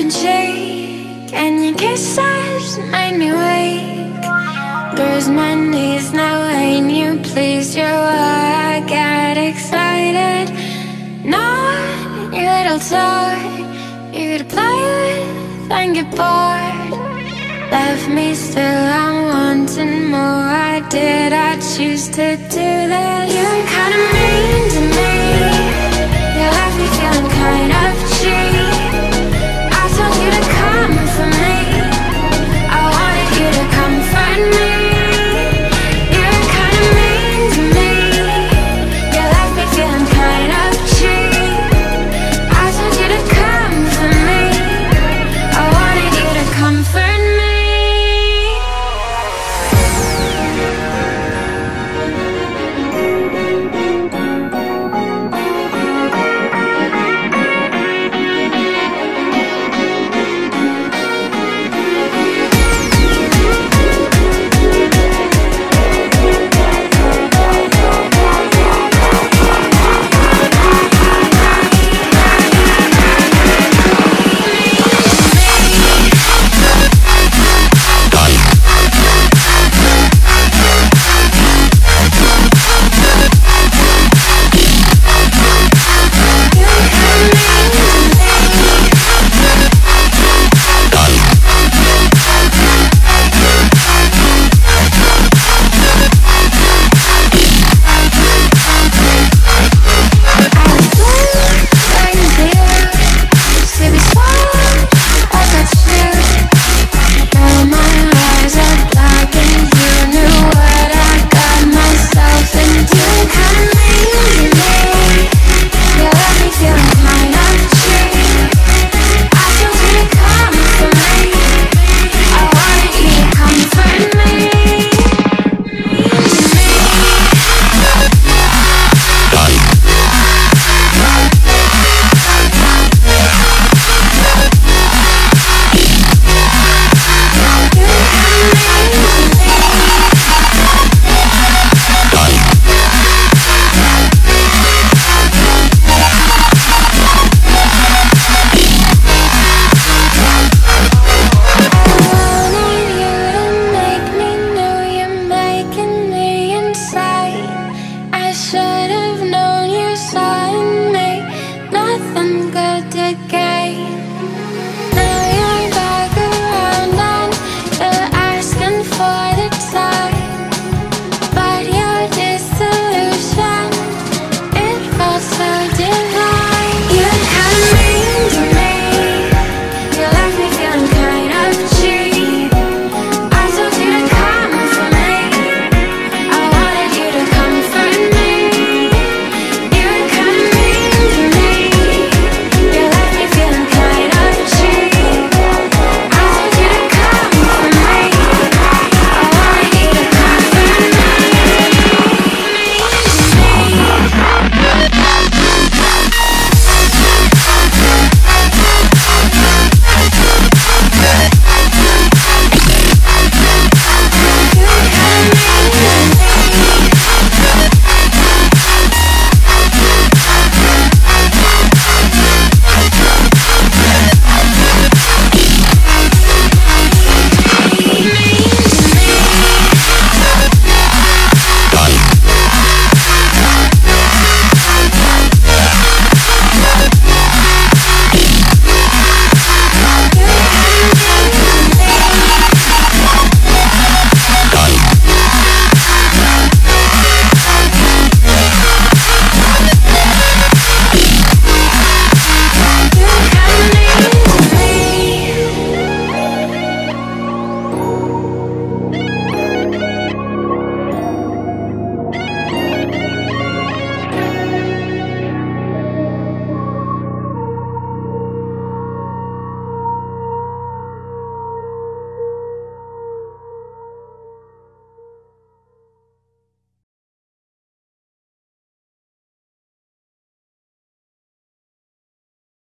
can shake, and your kisses made me wake. Bruise my knees now, ain't you pleased? You're why I get excited. Not your little toy you could play with and get bored. Left me still, I'm wanting more. Why did I choose to do that? You're kinda mean to me.